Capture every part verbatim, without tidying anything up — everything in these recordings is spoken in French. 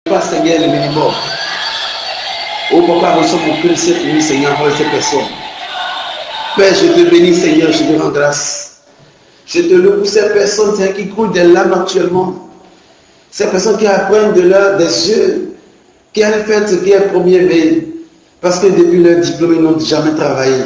pas, Seigneur, le minimum. Oh papa, reçois mon cœur cette nuit, Seigneur, pour ces personnes. Père, je te bénis, Seigneur, je te rends grâce. Je te loue pour ces personnes, Seigneur, qui coulent des larmes actuellement. Ces personnes qui apprennent de leur, des yeux, qui ont fait ce qui est premier veille. Parce que depuis leur diplôme, ils n'ont jamais travaillé.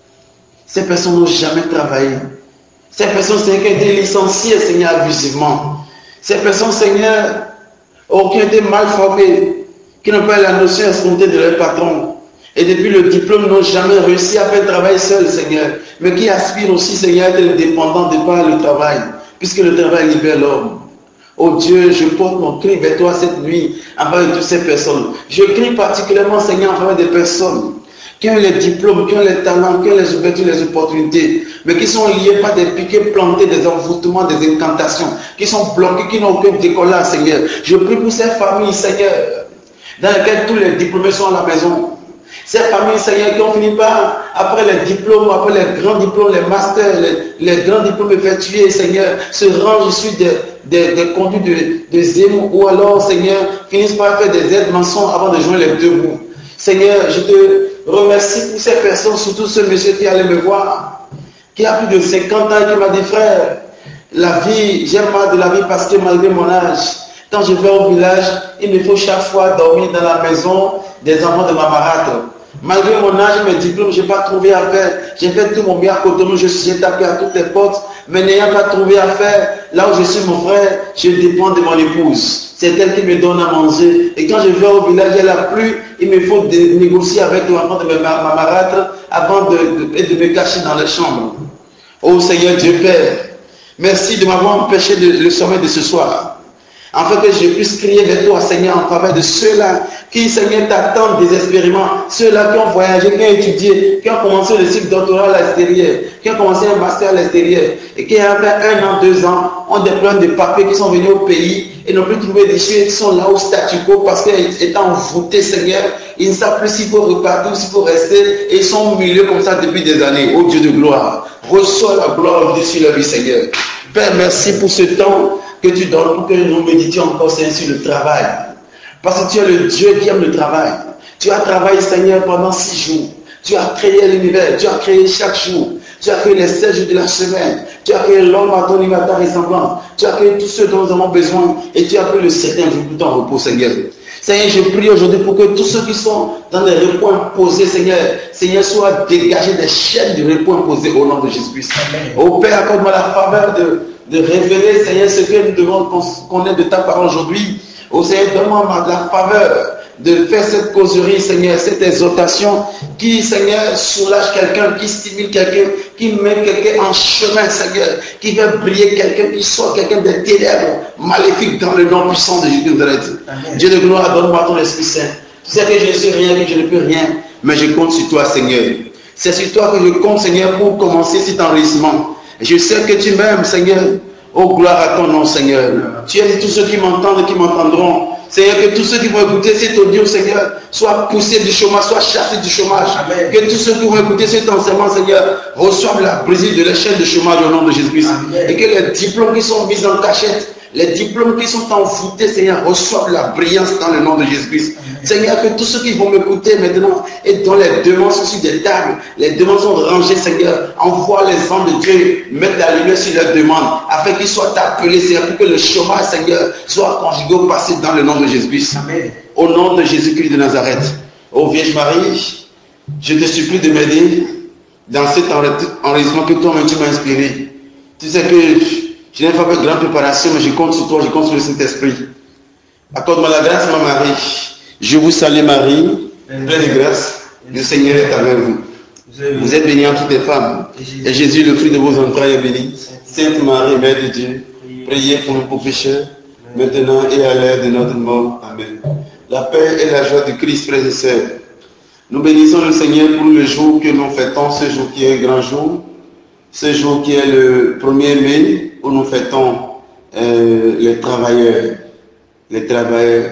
Ces personnes n'ont jamais travaillé. Ces personnes, Seigneur, qui ont été licenciées, Seigneur, abusivement. Ces personnes, Seigneur, oh, qui ont été mal formées, qui n'ont pas la notion escomptée de leur patron. Et depuis le diplôme, n'ont jamais réussi à faire le travail seul, Seigneur. Mais qui aspirent aussi, Seigneur, à être indépendants de par le travail. Puisque le travail libère l'homme. Oh Dieu, je porte mon cri vers toi cette nuit, en faveur de toutes ces personnes. Je crie particulièrement, Seigneur, en faveur des personnes qui ont les diplômes, qui ont les talents, qui ont les ouvertures, les opportunités, mais qui sont liés par des piquets plantés, des envoûtements, des incantations, qui sont bloqués, qui n'ont aucun décollage, Seigneur. Je prie pour ces familles, Seigneur, dans lesquelles tous les diplômés sont à la maison. Ces familles, Seigneur, qui ont fini par, après les diplômes, après les grands diplômes, les masters, les, les grands diplômes effectués, Seigneur, se rangent issus des, des, des conduits de, de Zemmour, ou alors, Seigneur, finissent par faire des aides mensonges avant de joindre les deux bouts. Seigneur, je te remercie pour ces personnes, surtout ce monsieur qui allait me voir, qui a plus de cinquante ans et qui m'a dit, frère, la vie, j'aime pas de la vie parce que malgré mon âge, quand je vais au village, il me faut chaque fois dormir dans la maison des enfants de ma marâtre. Malgré mon âge et mes diplômes, je n'ai pas trouvé à faire. J'ai fait tout mon bien à côté, j'ai tapé à toutes les portes, mais n'ayant pas trouvé à faire, là où je suis mon frère, je dépends de mon épouse. C'est elle qui me donne à manger. Et quand je vais au village, elle a plu, il me faut de, négocier avec l'enfant de ma, ma marâtre avant de, de, de me cacher dans les chambres. Oh Seigneur Dieu Père, merci de m'avoir empêché de, le sommeil de ce soir. Afin que je puisse crier vers toi, Seigneur, en faveur de ceux-là qui, Seigneur, t'attendent désespérément. Ceux-là qui ont voyagé, qui ont étudié, qui ont commencé le cycle doctoral à l'extérieur, qui ont commencé un master à l'extérieur, et qui, après un an, deux ans, ont des problèmes de papier, qui sont venus au pays et n'ont plus trouvé d'issue, qui sont là au statu quo parce qu'étant envoûtés, Seigneur, ils ne savent plus s'il faut repartir ou s'il faut rester, et ils sont au milieu comme ça depuis des années. Ô Dieu de gloire, reçois la gloire dessus la vie, Seigneur. Père, merci pour ce temps que tu donnes pour que nous méditions encore, Seigneur, sur le travail. Parce que tu es le Dieu qui aime le travail. Tu as travaillé, Seigneur, pendant six jours. Tu as créé l'univers. Tu as créé chaque jour. Tu as créé les sept jours de la semaine. Tu as créé l'homme à ton image, à ta ressemblance. Tu as créé tous ceux dont nous avons besoin. Et tu as créé le septième jour pour ton repos, Seigneur. Seigneur, je prie aujourd'hui pour que tous ceux qui sont dans des repos imposés, Seigneur, Seigneur, soient dégagés des chaînes de repos imposés au nom de Jésus-Christ. Ô Père, accorde-moi la faveur de, de révéler, Seigneur, ce que nous devons connaître de ta parole aujourd'hui. Ô Seigneur, donne-moi la faveur de faire cette causerie, Seigneur, cette exhortation qui, Seigneur, soulage quelqu'un, qui stimule quelqu'un, qui met quelqu'un en chemin, Seigneur, qui fait briller quelqu'un, qui sort quelqu'un des ténèbres maléfiques dans le nom puissant de Jésus de Nazareth. Dieu de gloire, donne-moi ton Esprit Saint. Tu sais que je ne suis rien, que je ne peux rien, mais je compte sur toi, Seigneur. C'est sur toi que je compte, Seigneur, pour commencer cet enrichissement. Je sais que tu m'aimes, Seigneur. Oh, gloire à ton nom, Seigneur. Tu as dit tous ceux qui m'entendent et qui m'entendront. Seigneur, que tous ceux qui vont écouter cet audio, Seigneur, soient poussés du chômage, soient chassés du chômage. Amen. Que tous ceux qui vont écouter cet enseignement, Seigneur, reçoivent la brisure de l'échelle de chômage au nom de Jésus-Christ. Et que les diplômes qui sont mis en cachette, les diplômes qui sont envoûtés, Seigneur, reçoivent la brillance dans le nom de Jésus-Christ. Seigneur, que tous ceux qui vont m'écouter maintenant et dont les demandes sont sur des tables, les demandes sont rangées, Seigneur, envoie les anges de Dieu, mettre la lumière sur leurs demandes, afin qu'ils soient appelés, Seigneur, pour que le chômage, Seigneur, soit conjugué au passé dans le nom de Jésus-Christ. Au nom de Jésus-Christ de Nazareth. Ô Vierge Marie, je te supplie de m'aider dans cet enregistrement que toi-même tu m'as inspiré. Tu sais que je n'ai pas fait de grande préparation, mais je compte sur toi, je compte sur le Saint-Esprit. Accorde-moi la grâce, ma Marie. Je vous salue, Marie, pleine de grâce. Le Seigneur est avec vous. Vous êtes bénie entre toutes les femmes. Et Jésus, le fruit de vos entrailles, est béni. Sainte Marie, Mère de Dieu, priez pour nous pauvres pécheurs, maintenant et à l'heure de notre mort. Amen. La paix et la joie du Christ, frères et sœurs. Nous bénissons le Seigneur pour le jour que nous fêtons, ce jour qui est un grand jour. Ce jour qui est le premier mai, où nous fêtons euh, les travailleurs. Les travailleurs.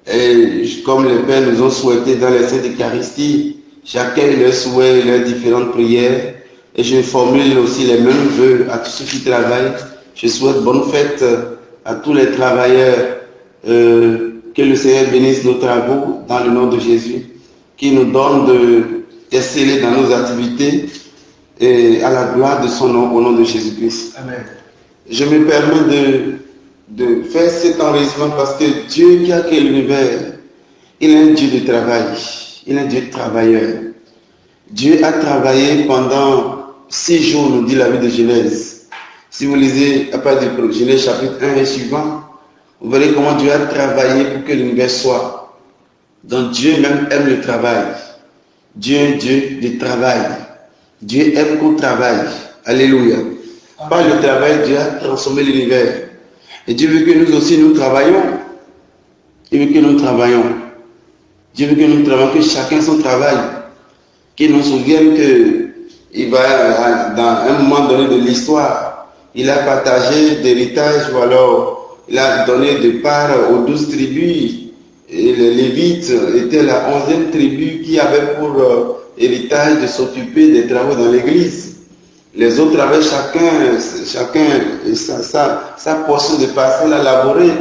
Et comme les pères nous ont souhaité dans les saintes Eucharisties, chacun leur souhait, leurs différentes prières. Et je formule aussi les mêmes vœux à tous ceux qui travaillent. Je souhaite bonne fête à tous les travailleurs, euh, Que le Seigneur bénisse nos travaux dans le nom de Jésus, qui nous donne de d'exceller dans nos activités et à la gloire de son nom, au nom de Jésus-Christ. Amen. Je me permets de, de faire cet enregistrement parce que Dieu qui a créé l'univers, il est un Dieu de travail, il est un Dieu de travailleur. Dieu a travaillé pendant six jours, nous dit la vie de Genèse. Si vous lisez à partir de Genèse chapitre un et suivant, vous verrez comment Dieu a travaillé pour que l'univers soit. Donc Dieu même aime le travail. Dieu est Dieu du travail. Dieu aime qu'on travaille. Alléluia. Par le travail, Dieu a transformé l'univers. Et Dieu veut que nous aussi nous travaillons. Il veut que nous travaillons. Dieu veut que nous travaillons, que chacun son travail. Qu'il nous souvienne qu'il va, dans un moment donné de l'histoire, il a partagé d'héritage, ou alors il a donné de part aux douze tribus. Et les Lévites étaient la onzième tribu qui avait pour euh, héritage de s'occuper des travaux dans l'église. Les autres avaient chacun, chacun sa, sa, sa portion de parcelle à laborer.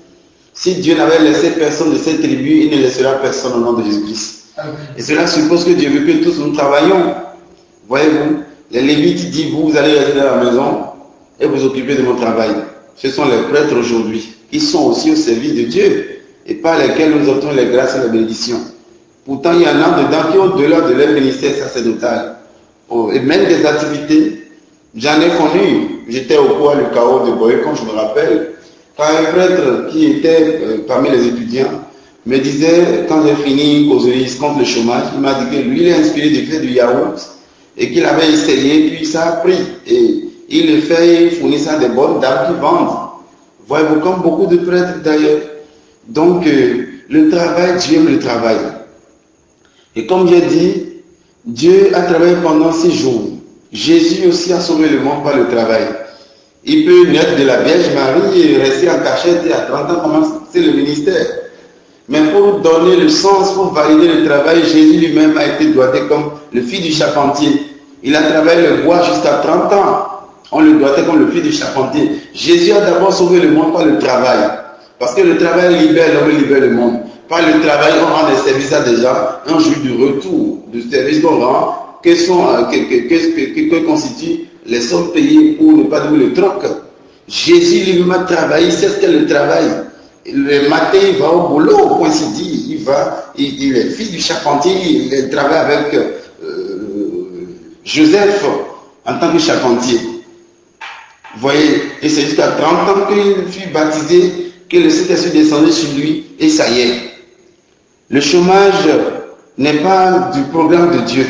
Si Dieu n'avait laissé personne de cette tribu, il ne laissera personne au nom de Jésus-Christ. Et cela suppose que Dieu veut que tous nous travaillions. Voyez-vous, les Lévites disent, vous, vous allez rester à la maison et vous occuper de mon travail. Ce sont les prêtres aujourd'hui qui sont aussi au service de Dieu et par lesquels nous obtenons les grâces et les bénédictions. Pourtant, il y en a dedans qui, au-delà de leur ministère sacerdotal, oh, et même des activités, j'en ai connu. J'étais au cours du chaos de Boé, comme je me rappelle, quand un prêtre qui était euh, parmi les étudiants me disait, quand j'ai fini une causerie contre le chômage, il m'a dit que lui, il est inspiré de faire du yaourt et qu'il avait essayé, puis ça a pris. Et il le fait, il fournit ça à des bonnes dames qui vendent. Voyez-vous, comme beaucoup de prêtres d'ailleurs. Donc, euh, le travail, Dieu aime le travail. Et comme j'ai dit, Dieu a travaillé pendant six jours. Jésus aussi a sauvé le monde par le travail. Il peut naître de la Vierge Marie et rester en cachette et à trente ans commencer le ministère. Mais pour donner le sens, pour valider le travail, Jésus lui-même a été doigté comme le fils du charpentier. Il a travaillé le bois jusqu'à trente ans. On le doigtait comme le fils du charpentier. Jésus a d'abord sauvé le monde par le travail. Parce que le travail libère l'homme et libère le monde. Par le travail, on rend des services à des gens, un jour du retour du service qu'on rend, que, sont, que, que, que, que, que constituent les sommes payées pour ne pas dire le troc. Jésus lui-même a travaillé, c'est ce qu'est le travail. Le matin, il va au boulot, comme il dit, il va, il, il est fils du charpentier, il travaille avec euh, Joseph en tant que charpentier. Vous voyez, et c'est jusqu'à trente ans qu'il fut baptisé, que le Saint-Esprit descendait sur lui, et ça y est. Le chômage n'est pas du programme de Dieu.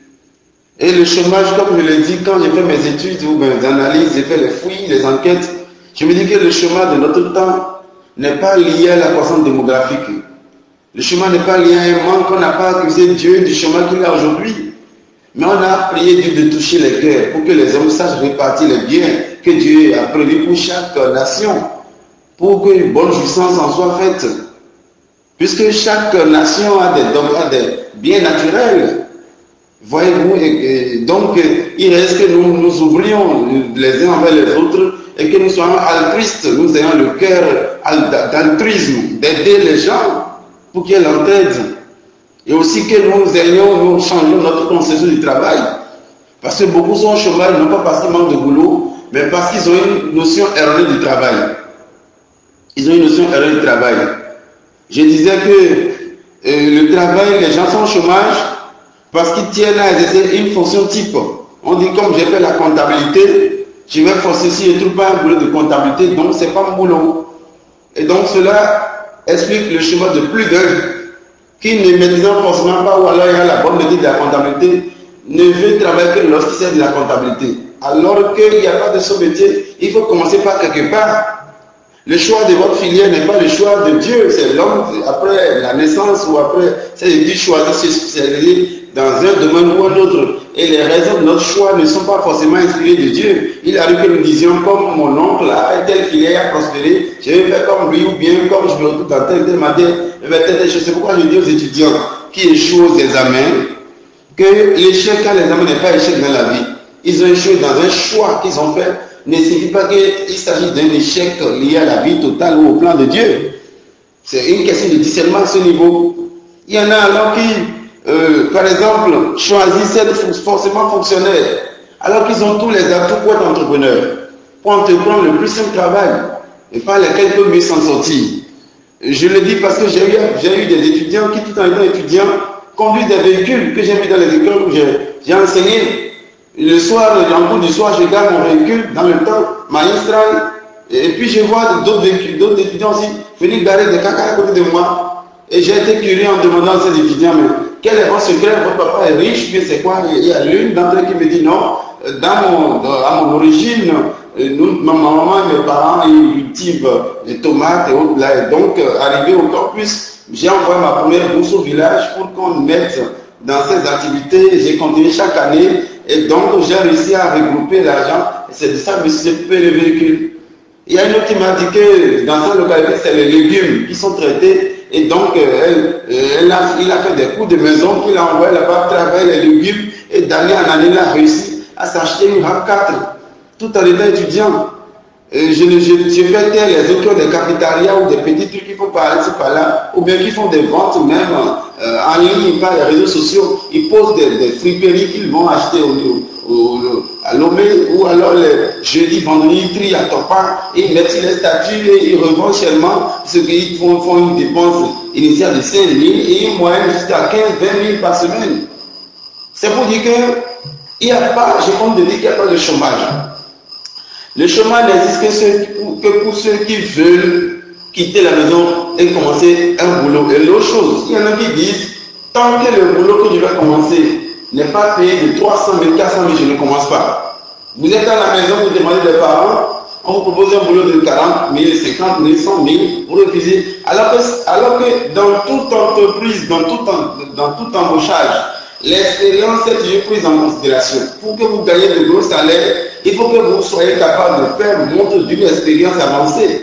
Et le chômage, comme je l'ai dit, quand j'ai fait mes études ou mes analyses, j'ai fait les fouilles, les enquêtes, je me dis que le chômage de notre temps n'est pas lié à la croissance démographique. Le chômage n'est pas lié à un manque, on n'a pas accusé Dieu du chômage qu'il a aujourd'hui. Mais on a prié Dieu de toucher les cœurs pour que les hommes sachent répartir les biens que Dieu a prévu pour chaque nation, pour qu'une bonne jouissance en soit faite. Puisque chaque nation a des, a des biens naturels. Voyez-vous, et, et donc il reste que nous nous ouvrions les uns envers les autres et que nous soyons altruistes, nous ayons le cœur d'altruisme, d'aider les gens pour qu'il y ait l'entraide. Et aussi que nous ayons, nous changeons notre conception du travail. Parce que beaucoup sont au chômage, non pas parce qu'ils manquent de boulot, mais parce qu'ils ont une notion erronée du travail. Ils ont une notion erronée du travail. Je disais que euh, le travail, les gens sont au chômage parce qu'ils tiennent à exercer une fonction type. On dit, comme j'ai fait la comptabilité, je vais forcer si je ne trouve pas un boulot de comptabilité, donc ce n'est pas mon boulot. Et donc cela explique le chômage de plus d'un qui ne maîtrisant forcément pas, ou alors il a la bonne maîtrise de la comptabilité, ne veut travailler que lorsqu'il sait de la comptabilité. Alors qu'il n'y a pas de ce métier, il faut commencer par quelque part. Le choix de votre filière n'est pas le choix de Dieu, c'est l'homme, après la naissance ou après, c'est Dieu choisit de se spécialiser dans un domaine ou un autre. Et les raisons de notre choix ne sont pas forcément inspirées de Dieu. Il arrive que nous disions, comme mon oncle a telle filière a prospéré, je vais faire comme lui, ou bien comme je me retrouve dans telle telle matière, je vais telle chose. C'est pourquoi je dis aux étudiants qui échouent aux examens, que l'échec quand l'examen n'est pas échec dans la vie. Ils ont échoué dans un choix qu'ils ont fait, ne signifie pas qu'il s'agit d'un échec lié à la vie totale ou au plan de Dieu. C'est une question de discernement à ce niveau. Il y en a alors qui, euh, par exemple, choisissent d'être forcément fonctionnaires, alors qu'ils ont tous les atouts pour être entrepreneurs, pour entreprendre le plus simple travail, et pas lesquels peuvent mieux s'en sortir. Je le dis parce que j'ai eu, j'ai eu des étudiants qui, tout en étant étudiants, conduisent des véhicules que j'ai mis dans les écoles où j'ai enseigné. Le soir, dans le cours du soir, je garde mon véhicule dans le temps magistral. Et puis je vois d'autres d'autres étudiants aussi venir garer des caca à côté de moi. Et j'ai été curieux en demandant à ces étudiants, mais quel est votre secret? Votre papa est riche, puis c'est quoi? Il y a l'une d'entre eux qui me dit non, dans mon, dans, à mon origine, nous, ma maman et mes parents, ils cultivent les tomates et autres là. Et donc, arrivé au campus, j'ai envoyé ma première bourse au village pour qu'on mette dans ces activités. J'ai continué chaque année et donc j'ai réussi à regrouper l'argent. C'est de ça que je me suis occupé le véhicule. Il y a une autre qui m'a dit que dans cette localité, c'est les légumes qui sont traités. Et donc, elle, elle a, il a fait des coups de maison qu'il a envoyé là-bas travailler les légumes. Et d'année en année, il a réussi à s'acheter une RAV quatre, tout en étant étudiant. Et je, je, je fais taire les autres qui ont des cafétérias ou des petits trucs qui font par ici, par là, ou bien qui font des ventes même euh, en ligne par les réseaux sociaux. Ils posent des, des friperies qu'ils vont acheter au, au, à Lomé, ou alors les jeudi, vendredi, ils trient à Topa, et ils mettent les statuts et ils revendent chèrement, ce qu'ils font, font une dépense initiale de cinq mille et une moyenne jusqu'à quinze à vingt mille par semaine. C'est pour dire que il n'y a pas, je compte de dire qu'il n'y a pas de chômage. Le chômage n'existe que, ceux, que pour ceux qui veulent quitter la maison et commencer un boulot. Et l'autre chose, il y en a qui disent, tant que le boulot que je vais commencer n'est pas payé de trois cent mille, quatre cent mille, je ne commence pas. Vous êtes à la maison, vous demandez des parents, on vous propose un boulot de quarante mille, cinquante mille, cent mille, vous refusez. Alors que, alors que dans toute entreprise, dans tout, dans tout embauchage, l'expérience est toujours prise en considération. Pour que vous gagnez de gros salaires, il faut que vous soyez capable de faire montre d'une expérience avancée.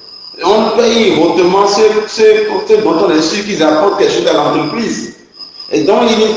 On paye hautement ceux, ceux, ceux dont on est sûr qu'ils apportent quelque chose à l'entreprise. Et donc,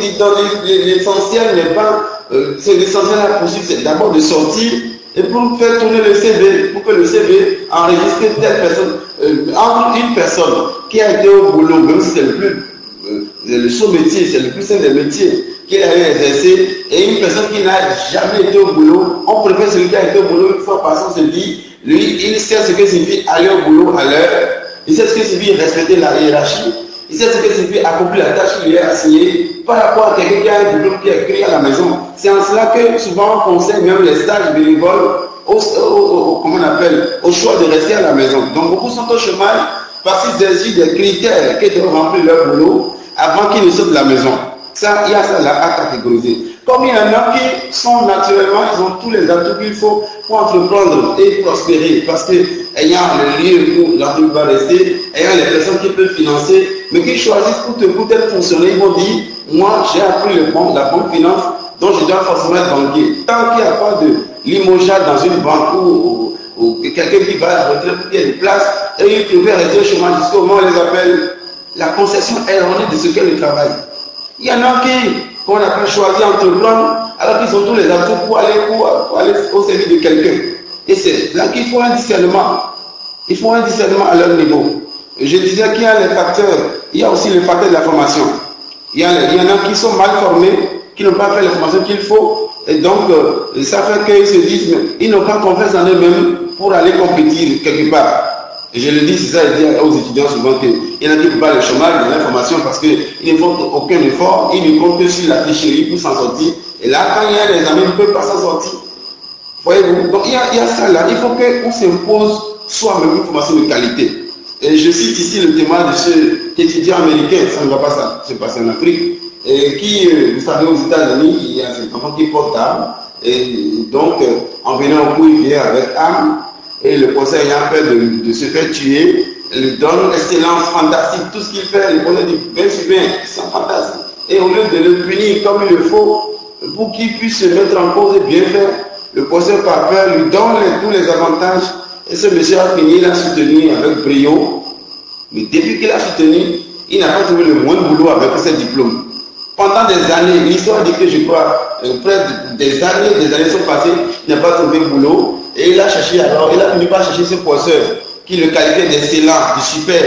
l'essentiel n'est pas, euh, c'est l'essentiel à poursuivre, c'est d'abord de sortir et pour faire tourner le C V, pour que le C V enregistre telle personne, euh, entre une personne qui a été au boulot, même si c'est le plus, euh, le sous-métier, c'est le plus simple des métiers, qui a exercé, et une personne qui n'a jamais été au boulot, on préfère celui qui a été au boulot une fois par an, se dit, lui, il sait ce que signifie aller au boulot à l'heure, il sait ce que signifie respecter la hiérarchie, il sait ce que signifie accomplir la tâche qu'il lui est assignée par rapport à quelqu'un qui a un diplôme qui est écrit à la maison. C'est en cela que souvent on conseille même les stages bénévoles au, au, au, comment on appelle, au choix de rester à la maison. Donc beaucoup sont au chômage parce qu'ils exigent des critères qui doivent remplir leur boulot avant qu'ils ne sortent de la maison. Ça, il y a ça là à catégoriser. Comme il y en a qui sont naturellement, ils ont tous les atouts qu'il faut pour entreprendre et prospérer. Parce que, ayant le lieu où l'entreprise va rester, ayant les personnes qui peuvent financer, mais qui choisissent pour te pour être fonctionnaire, ils vont dire, moi j'ai appris le bon, la bonne finance, donc je dois forcément être banquier. Tant qu'il n'y a pas de limogeage dans une banque ou, ou, ou quelqu'un qui va à la retraite pour qu'il y ait une place, et ils préfèrent rester au chômage jusqu'au moment où on les appelle. La conception erronée de ce qu'est le travail. Il y en a qui, qu'on n'a pas choisi entreprendre, alors qu'ils ont tous les atouts pour aller, pour, pour aller au service de quelqu'un. Et c'est là qu'il faut un discernement. Il faut un discernement à leur niveau. Je disais qu'il y a les facteurs, il y a aussi le facteur de la formation. Il y, a, il y en a qui sont mal formés, qui n'ont pas fait la formation qu'il faut, et donc euh, ça fait qu'ils se disent, mais ils n'ont pas confiance en eux-mêmes pour aller compétir quelque part. Et je le dis, c'est ça, je dis aux étudiants souvent qu'il y en a qui ne font pas le chômage de l'information parce qu'ils ne font aucun effort, ils ne comptent que sur la tricherie pour s'en sortir. Et là, quand il y a des amis, ils ne peuvent pas s'en sortir. Voyez-vous? Donc il y, a, il y a ça là, il faut qu'on s'impose soi-même une formation de qualité. Et je cite ici le témoin de ce étudiant américain, ça ne va pas se passer en Afrique, et qui, vous savez, aux États-Unis, il y a cet enfant qui porte arme, et donc en venant au cours, il vient avec arme. Et le conseil ayant peur de, de se faire tuer, lui donne excellence, fantastique, tout ce qu'il fait, le conseil dit bien sûr bien, c'est fantastique. Et au lieu de le punir comme il le faut, pour qu'il puisse se mettre en cause et bien faire, le conseil par peur lui donne les, tous les avantages. Et ce monsieur a fini, il a soutenu avec brio. Mais depuis qu'il a soutenu, il n'a pas trouvé le moindre boulot avec ses diplômes. Pendant des années, l'histoire dit que je crois, euh, près des années, des années sont passées, il n'a pas trouvé de boulot. Et il a cherché alors, il a fini par chercher ce poisseur qui le qualifiait d'excellent, de super.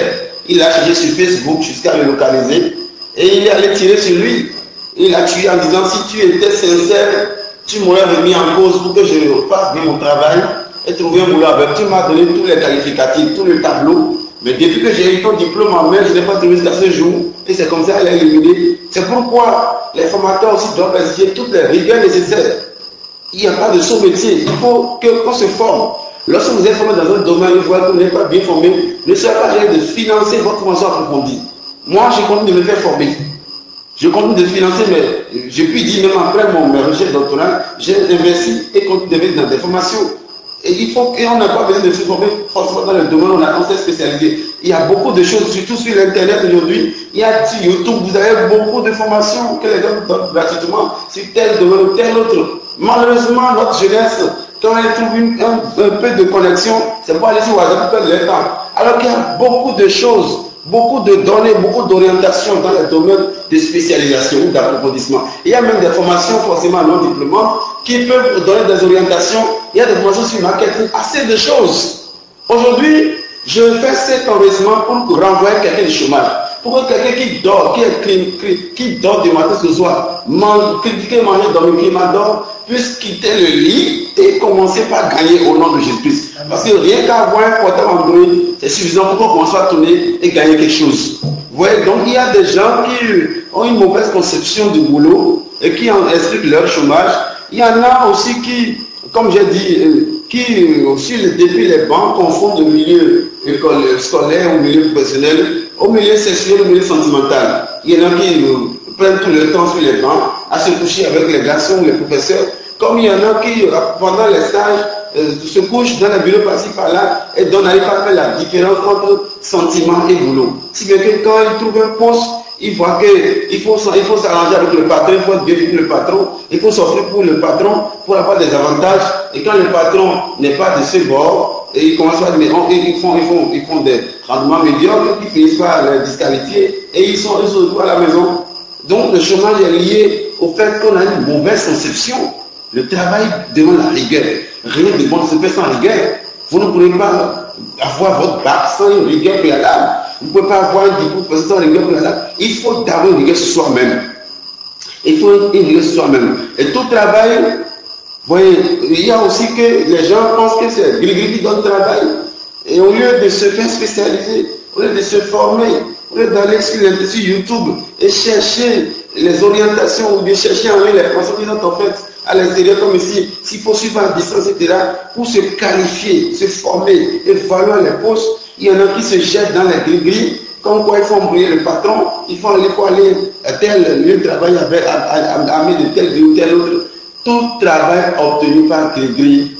Il a cherché sur Facebook jusqu'à le localiser et il est allé tirer sur lui. Il a tué en disant si tu étais sincère, tu m'aurais remis en cause pour que je fasse bien mon travail et trouver un boulot avec. Tu m'as donné tous les qualificatifs, tout le tableau. Mais depuis que j'ai eu ton diplôme en main, je n'ai pas trouvé jusqu'à ce jour. Et c'est comme ça qu'elle a éliminé. C'est pourquoi les formateurs aussi doivent exiger toutes les rigueurs nécessaires. Il n'y a pas de sous-métier. Il faut qu'on se forme. Lorsque vous êtes formé dans un domaine, vous voyez que vous n'êtes pas bien formé, ne soyez pas gêné de financer votre formation approfondie. Moi, je continue de me faire former. Je continue de financer, mais je puis dire, même après mon, mes recherches doctorales, j'ai investi et continue de mettre dans des formations. Et il faut qu'on n'a pas besoin de se former forcément dans le domaine où on s'est spécialisé. Il y a beaucoup de choses, surtout sur l'internet aujourd'hui. Il y a sur YouTube, vous avez beaucoup de formations que les gens donnent gratuitement sur tel domaine ou tel autre. Malheureusement, notre jeunesse, quand elle trouve une, un, un peu de connexion, c'est pour aller sur WhatsApp pour perdre le temps. Alors qu'il y a beaucoup de choses, beaucoup de données, beaucoup d'orientations dans les domaines de spécialisation ou d'approfondissement. Il y a même des formations forcément non diplômantes qui peuvent vous donner des orientations. Il y a des formations sur le marketing, assez de choses. Aujourd'hui, je fais cet enregistrement pour renvoyer quelqu'un du chômage. Pour que quelqu'un qui dort, qui, est, qui, qui dort du matin ce soir, mange, critiquer, manger, dormir, qui m'adore, puisse quitter le lit et commencer par gagner au nom de Jésus-Christ. Parce que rien qu'à avoir un portable Android, c'est suffisant pour qu'on commence à tourner et gagner quelque chose. Vous voyez, donc il y a des gens qui ont une mauvaise conception du boulot et qui en expliquent leur chômage. Il y en a aussi qui, comme j'ai dit, qui aussi depuis les bancs confondent le milieu scolaire ou milieu professionnel au milieu sexuel, au milieu sentimental. Il y en a qui euh, prennent tout le temps sur les bancs à se coucher avec les garçons ou les professeurs, comme il y en a qui, pendant les stages, euh, se couchent dans les bureaux par-ci par-là et donc n'arrivent pas à faire la différence entre sentiment et boulot. Si quelqu'un, quand il trouve un poste, il voit qu'il faut, il faut s'arranger avec le patron, il faut être bien avec le patron, il faut s'offrir pour le patron pour avoir des avantages. Et quand le patron n'est pas de ce bord, et ils commencent à dire, ils font, ils font, ils font des rendements médiocres, qui finissent par les disqualifier, et ils sont, ils sont à la maison. Donc le chômage est lié au fait qu'on a une mauvaise conception. Le travail demande la rigueur. Rien de bon ne se fait sans rigueur. Vous ne pourrez pas avoir votre bac sans une rigueur préalable. Vous ne pouvez pas avoir un diplôme sans rigueur préalable. Il faut d'abord une rigueur sur soi-même. Il faut une rigueur sur soi-même. Et tout travail, vous voyez, il y a aussi que les gens pensent que c'est Gris qui donne travail. Et au lieu de se faire spécialiser, au lieu de se former, au lieu d'aller sur, sur YouTube et chercher les orientations ou de chercher en ligne les formations qu'ils ont en fait à l'extérieur, comme ici, s'il faut suivre à distance, et cetera, pour se qualifier, se former et valoir les postes, il y en a qui se jettent dans les gris-gris, comme quoi il faut embrouiller le patron, il faut aller pour aller à tel lieu de travail avec armé de tel ou tel autre. Tout travail obtenu par gris-gris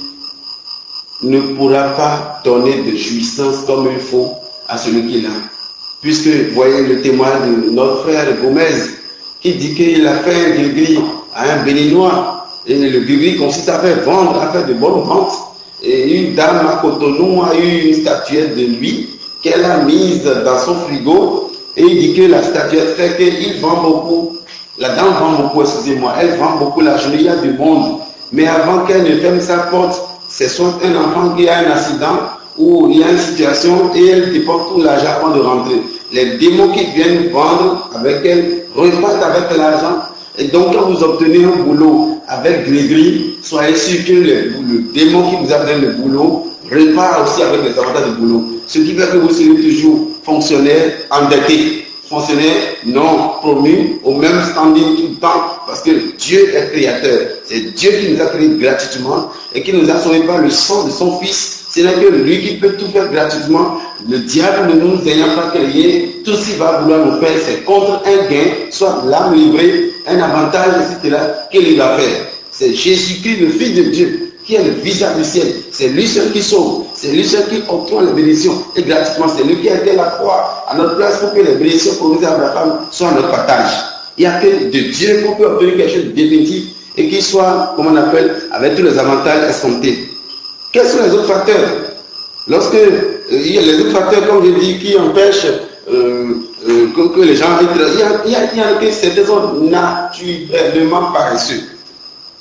ne pourra pas donner de jouissance comme il faut à celui qui l'a. Puisque, vous voyez le témoin de notre frère Gomez, qui dit qu'il a fait un gris-gris à un béninois. Et le gris-gris consiste à faire vendre, à faire de bonnes ventes. Et une dame à Cotonou a eu une statuette de lui qu'elle a mise dans son frigo. Et il dit que la statuette fait qu'il vend beaucoup. La dame vend beaucoup, excusez-moi, elle vend beaucoup la journée, il y a du monde. Mais avant qu'elle ne ferme sa porte, c'est soit un enfant qui a un accident ou il y a une situation et elle dépense tout l'argent avant de rentrer. Les démons qui viennent vendre avec elle repartent avec l'argent. Et donc, quand vous obtenez un boulot avec gris-gris, soyez sûr que le, le démon qui vous a donné le boulot repart aussi avec les avantages du boulot. Ce qui fait que vous serez toujours fonctionnaire endetté, fonctionnaire non promu, au même standing tout le temps, parce que Dieu est créateur. C'est Dieu qui nous a créés gratuitement et qui nous a sauvés par le sang de son Fils. Ce n'est que lui qui peut tout faire gratuitement. Le diable ne nous ayant pas créé, tout ce qu'il va vouloir nous faire, c'est contre un gain, soit l'âme livrée, un avantage, et cetera, qu'il va faire. C'est Jésus-Christ, le Fils de Dieu, qui est le visage du ciel. C'est lui seul qui sauve. C'est lui seul qui octroie les bénédictions. Et gratuitement, c'est lui qui a été la croix à notre place pour que les bénédictions promises à Abraham soient notre partage. Il n'y a que de Dieu qu'on peut obtenir quelque chose de définitif et qui soit, comme on appelle, avec tous les avantages escomptés. Quels sont les autres facteurs? Lorsque euh, il y a les autres facteurs, comme je dis, qui empêchent euh, euh, que, que les gens... Il y a, il y a, il y a que certains sont naturellement paresseux.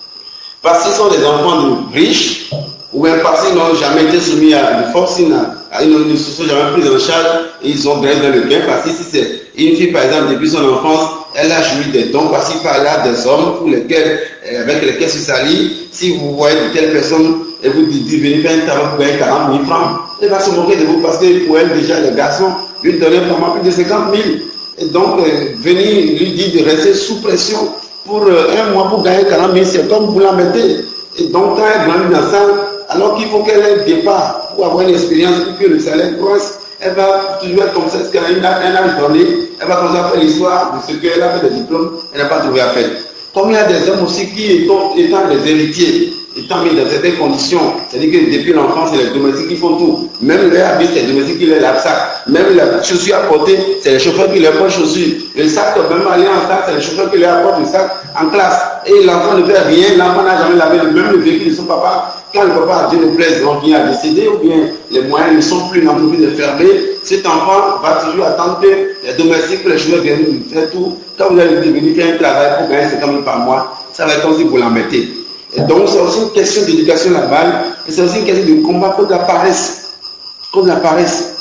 Parce qu'ils sont des enfants de riches, ou bien parce qu'ils n'ont jamais été soumis à une force, à, ils ne se sont jamais pris en charge et ils ont gagné dans le gain. Parce que si c'est une fille, par exemple, depuis son enfance, elle a joui des dons par-ci par-là des hommes pour lesquels, avec lesquels se salit. Si vous voyez de telle personne et vous dites venez faire un travail pour gagner quarante mille francs, elle va se moquer de vous parce que pour elle, déjà, les garçons lui donnaient vraiment plus de cinquante mille. Et donc, euh, venir lui dire de rester sous pression pour euh, un mois pour gagner quarante mille, c'est comme vous la mettez. Et donc, quand elle grandit dans ça, alors qu'il faut qu'elle ait un départ pour avoir une expérience, pour que le salaire croisse, elle va toujours être comme ça, parce qu'elle a une âge donné, elle va commencer à faire l'histoire de ce qu'elle a fait des diplômes, elle n'a pas trouvé à faire. Comme il y a des hommes aussi qui, étant, étant des héritiers, étant mis dans certaines conditions, c'est-à-dire que depuis l'enfance, c'est les domestiques qui font tout. Même les habits, c'est les domestiques qui les lavent sac. Même les chaussures à porter, c'est les chauffeurs qui les portent chaussures. Le sac, même aller en sac, c'est les chauffeurs qui les apportent le sac en classe. Et l'enfant ne fait rien, l'enfant n'a jamais lavé le même le véhicule de son papa. Quand le papa, Dieu nous plaise, on vient à décéder, ou bien les moyens ne sont plus, l'entreprise est fermée, cet enfant va toujours attendre que les domestiques, les chauffeurs viennent lui faire tout. Quand vous allez venir faire un travail pour gagner cinquante mille par mois, ça va être comme si vous l'en mettez. Et donc, c'est aussi une question d'éducation là-bas, et c'est aussi une question de combat contre la paresse. Contre la paresse.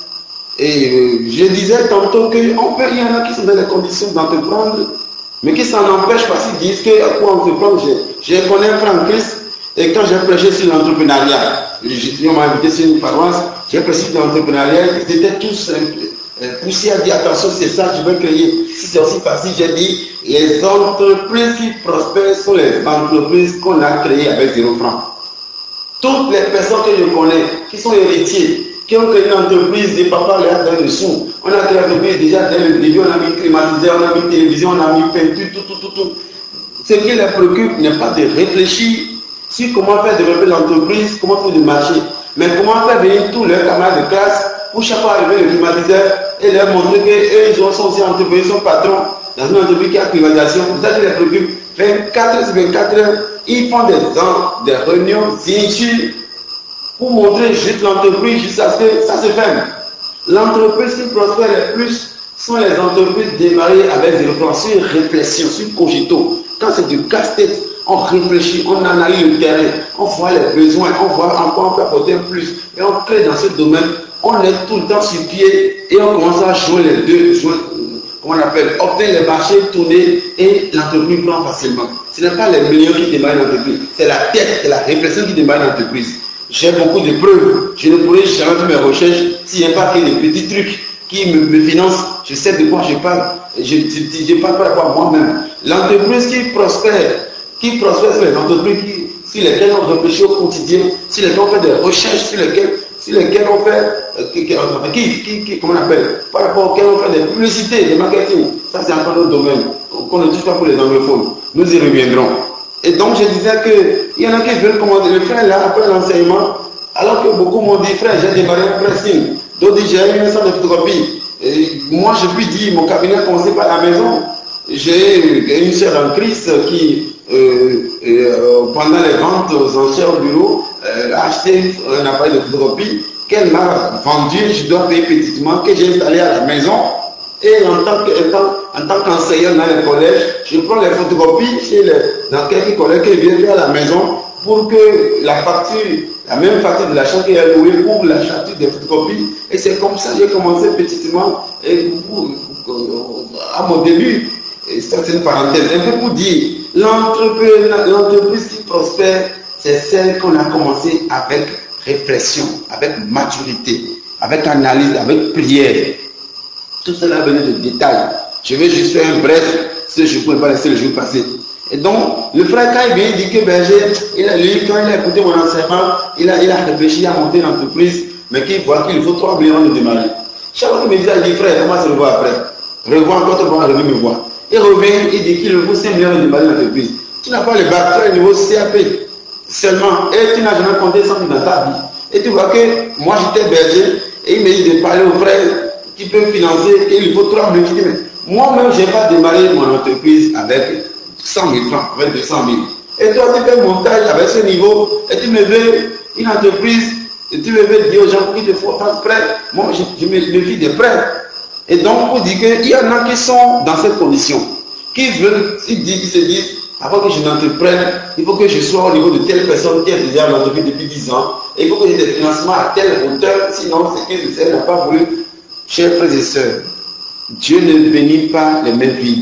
Et euh, je disais tantôt qu'il y en a qui sont dans les conditions d'entreprendre, mais qui s'en empêchent parce qu'ils disent que à quoi entreprendre. Je, je connais Franck Christ, et quand j'ai prêché sur l'entrepreneuriat, on m'a invité sur une paroisse, j'ai prêché sur l'entrepreneuriat, ils étaient tous euh, poussés à dire attention, c'est ça que je veux créer. Si c'est aussi facile, j'ai dit les entreprises qui prospèrent sont les entreprises qu'on a créées avec zéro franc. Toutes les personnes que je connais, qui sont héritiers, qui ont créé une entreprise, des papas les a donné le sou. On a créé une entreprise déjà dès le début, on a mis climatiseur, on a mis télévision, on a mis peinture, tout, tout, tout, tout. Ce qui les préoccupe n'est pas de réfléchir sur comment faire développer l'entreprise, comment faire de marché, mais comment faire venir tous leurs camarades de classe pour chaque fois arriver le climatiseur et leur montrer qu'eux, ils sont aussi entrepreneurs, ils sont patrons dans une entreprise qui a climatisation. Ça, je les préoccupe. vingt-quatre heures sur vingt-quatre heures, ils font des, des réunions inutiles pour montrer juste l'entreprise jusqu'à ce que ça se ferme. L'entreprise qui prospère le plus sont les entreprises démarrées avec des réflexions, sur réflexion, sur cogito. Quand c'est du casse-tête, on réfléchit, on analyse le terrain, on voit les besoins, on voit en quoi on peut apporter plus. Et on crée dans ce domaine, on est tout le temps sur pied et on commence à jouer les deux, jouer, comment on appelle, obtenir les marchés, tourner et l'entreprise prend facilement. Ce n'est pas les millions qui démarrent l'entreprise, c'est la tête, c'est la réflexion qui démarre l'entreprise. J'ai beaucoup de preuves, je ne pourrais jamais faire mes recherches s'il n'y a pas que des petits trucs qui me, me financent. Je sais de quoi je parle, je ne parle pas de moi-même. L'entreprise qui prospère, qui prospère sur les entreprises qui, sur lesquelles on réfléchit au quotidien, sur lesquelles on fait des recherches, sur lesquelles, sur lesquelles on fait, euh, qui, qui, qui, qui, comment on appelle, par rapport auxquelles on fait des publicités, des marketing. Ça, c'est encore notre domaine, qu'on ne touche pas pour les anglophones. Nous y reviendrons. Et donc, je disais qu'il y en a qui veulent commander le frère là, après l'enseignement, alors que beaucoup m'ont dit, frère, j'ai démarré un pressing, d'autres disent, j'ai eu un centre de photocopie. Et moi, je puis dire, mon cabinet a commencé par la maison. J'ai une sœur en Christ qui, euh, euh, pendant les ventes aux enchères au bureau, euh, a acheté un appareil de photocopie qu'elle m'a vendu, je dois payer petitement, que j'ai installé à la maison. Et en tant qu'enseignant dans les collèges, je prends les photocopies chez les, dans quelques collèges que je viens faire à la maison pour que la facture, la même facture de la chambre qui est louée pour la facture des photocopies. Et c'est comme ça que j'ai commencé petitement. Et pour, à mon début, c'est une parenthèse, un peu pour dire, l'entreprise qui prospère, c'est celle qu'on a commencé avec réflexion, avec maturité, avec analyse, avec prière. Tout cela venait de détails. Je vais juste faire un bref, ce que je ne pouvais pas laisser le jour passer. Et donc, le frère, quand il vient, il dit que Berger, il a lu, quand il a écouté mon enseignement, il a, il a réfléchi à monter l'entreprise, mais qu'il voit qu'il faut trois millions de démarrer. Chaque fois qu'il me dit, il dit, frère, comment se revoit après? Revois encore, tu vas revenir me voir. Il revient, il dit qu'il faut cinq millions de démarrer l'entreprise. Tu n'as pas le bac, tu as le niveau C A P seulement, et tu n'as jamais compté cent mille dans ta vie. Et tu vois que moi, j'étais berger, et il me dit de parler aux frères qui peuvent financer, et il faut trois millions. Mais moi-même, je n'ai pas démarré mon entreprise avec cent mille francs, avec deux cent mille. Et toi, tu fais un montage avec ce niveau, et tu me veux une entreprise, et tu me veux dire aux gens qu'il te faut faire prêt. Moi, je, je me méfie des prêts. Et donc, pour dire qu'il y en a qui sont dans cette condition, qui veulent, ils, disent, ils se disent, avant que je n'entreprenne, il faut que je sois au niveau de telle personne qui est déjà dans l'entreprise depuis dix ans, il faut que j'ai des financements à telle hauteur, sinon c'est que le Seigneur n'a pas voulu. Chers frères et sœurs, Dieu ne bénit pas les mains vides.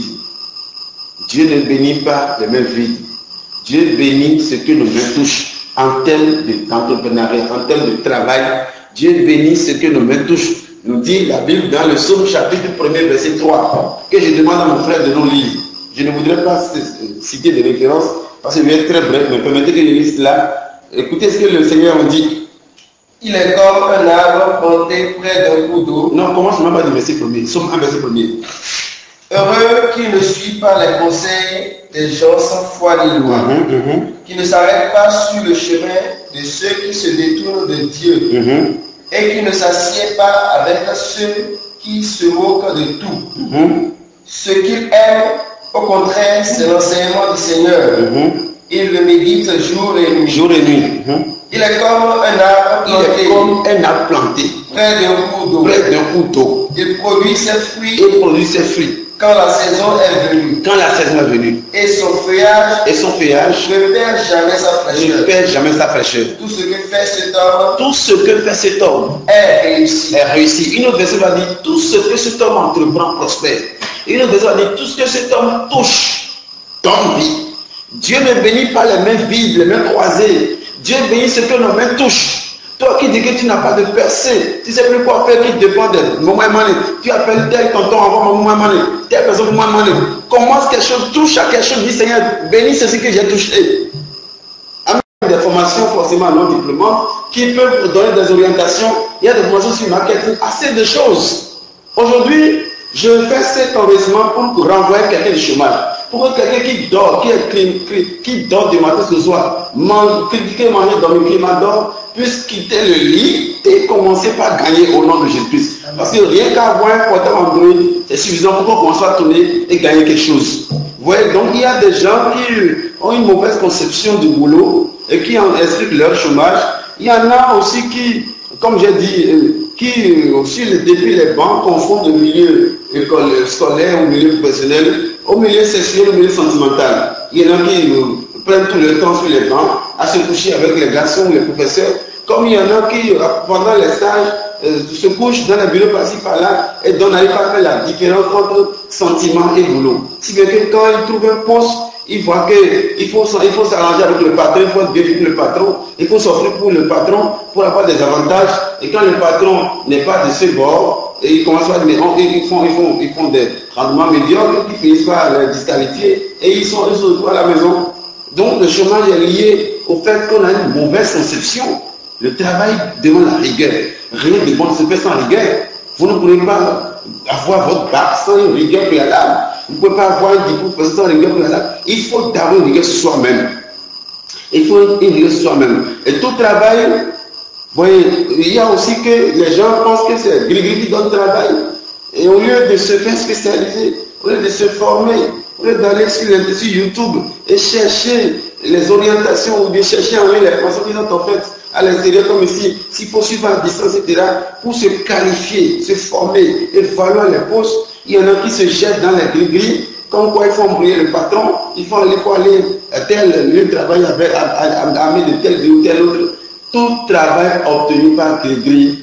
Dieu ne bénit pas les mains vides. Dieu bénit ce que nos mains touchent en termes d'entrepreneuriat, en termes de travail. Dieu bénit ce que nos mains touchent. Nous dit la Bible dans le Psaume chapitre un, verset trois, que je demande à mon frère de nous lire. Je ne voudrais pas citer des références parce que je vais être très bref, mais permettez que je lise là. Écoutez ce que le Seigneur nous dit. Il est comme un arbre planté près d'un cours d'eau. Non, commence même pas du verset premier. Psaume un, verset premier. Heureux qui ne suit pas les conseils des gens sans foi ni loi, Mm-hmm, mm-hmm. qui ne s'arrête pas sur le chemin de ceux qui se détournent de Dieu, Mm-hmm. et qui ne s'assied pas avec ceux qui se moquent de tout. Mm-hmm. Ce qu'il aime, au contraire, c'est l'enseignement du Seigneur. Mm-hmm. Il le médite jour et nuit. Jour et nuit. Mm-hmm. Il est comme un arbre Il est planté comme un arbre planté près d'un cours d'eau. près d'un cours d'eau. Il produit ses fruits Il produit ses fruits quand la saison est venue. quand la saison est venue. Et son feuillage Et son feuillage ne perd jamais sa ne fraîcheur. perd jamais sa fraîcheur. Tout ce que fait cet homme Tout ce que fait cet homme est réussi. est réussi. Une autre version va dire tout ce que cet homme entreprend prospère. Une autre version va dire tout ce que cet homme touche tombe vie. Dieu ne bénit pas les mains vides, les mains croisées. Dieu bénit ce que nos mains touchent. Toi qui dis que tu n'as pas de percée, tu ne sais plus quoi faire, qui dépend de moment money. Tu appelles tel tonton, envoie mon moment money. Telle personne, moment money. Commence quelque chose, touche à quelque chose, dis Seigneur, bénis ceci que j'ai touché. Des formations forcément non diplômantes qui peuvent donner des orientations. Il y a des formations sur marketing, assez de choses. Aujourd'hui, je fais cet investissement pour renvoyer quelqu'un du chômage. Pour que quelqu'un qui dort, qui est clean, qui, qui dort du matin ce soir, mange, critiquer, manger, dormir, qui m'adore, puisse quitter le lit et commencer par gagner au nom de Jésus-Christ. Parce que rien qu'à avoir un portable Android, c'est suffisant pour qu'on commence à tourner et gagner quelque chose. Vous voyez, donc il y a des gens qui ont une mauvaise conception du boulot et qui en expliquent leur chômage. Il y en a aussi qui, comme j'ai dit, qui aussi depuis les bancs confondent le milieu école, scolaire au milieu professionnel, au milieu sexuel, au milieu sentimental. Il y en a qui euh, prennent tout le temps sur les bancs à se coucher avec les garçons ou les professeurs, comme il y en a qui, pendant les stages, euh, se couchent dans les bureaux par-ci par-là et donc n'arrivent pas à faire la différence entre sentiment et boulot. Si bien que quand ils trouvent un poste, ils voient qu'il faut, il faut s'arranger avec le patron, il faut être bien avec le patron, il faut s'offrir pour le patron pour avoir des avantages. Et quand le patron n'est pas de ce bord, et ils commencent à dire, ils font, ils font, ils font des rendements médiocres qui finissent par les disqualifier et ils sont, ils se retrouvent à la maison. Donc le chômage est lié au fait qu'on a une mauvaise conception. Le travail demande la rigueur. Rien de bon ne se fait sans rigueur. Vous ne pouvez pas avoir votre bac sans une rigueur préalable. Vous ne pouvez pas avoir un diplôme sans rigueur préalable. Il faut d'abord une rigueur sur soi-même. Il faut une rigueur sur soi-même. Et tout travail, vous voyez, il y a aussi que les gens pensent que c'est Gris qui donne travail. Et au lieu de se faire spécialiser, au lieu de se former, au lieu d'aller sur, sur YouTube et chercher les orientations ou de chercher en ligne les formations qui sont en fait à l'extérieur, comme ici, s'il faut suivre à distance, et cetera, pour se qualifier, se former et valoir les postes, il y en a qui se jettent dans les gris-gris, comme quoi il faut embrouiller le patron, il faut aller, faut aller à tel lieu de travail avec l'armée de tel ou tel autre. Tout travail obtenu par gris-gris